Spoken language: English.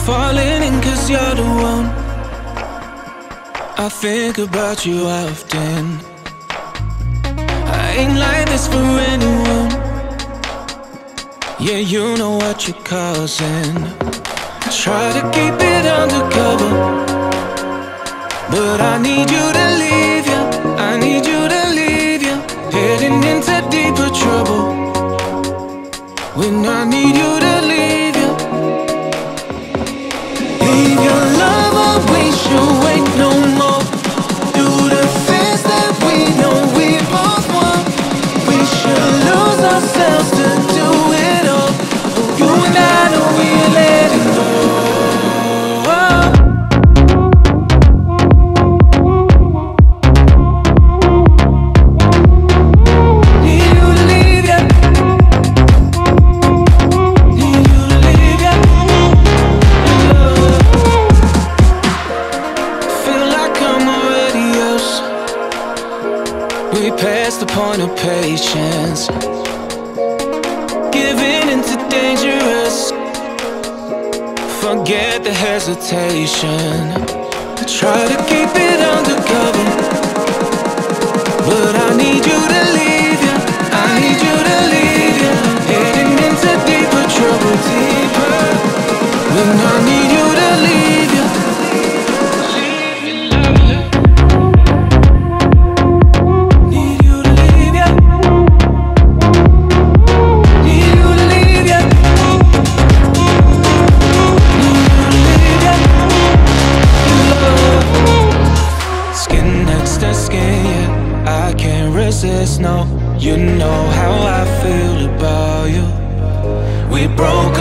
falling in 'cause you're the one. I think about you often. I ain't like this for anyone. Yeah, you know what you're causing. Try to keep it undercover, but I need you to leave, yeah. I need you to leave, yeah. Heading into deeper trouble when I need you to leave, yeah. Leave your love or we should wait no more. Do the things that we know we both want. We should lose ourselves to do it all. Oh, you and I know we're letting go. Past the point of patience, giving into dangerous. Forget the hesitation. Try to keep it undercover, but I need you to leave, yeah. I need you to leave, yeah. Heading into deeper trouble, deeper, when I need you to leave, yeah. No, you know how I feel about you. We broke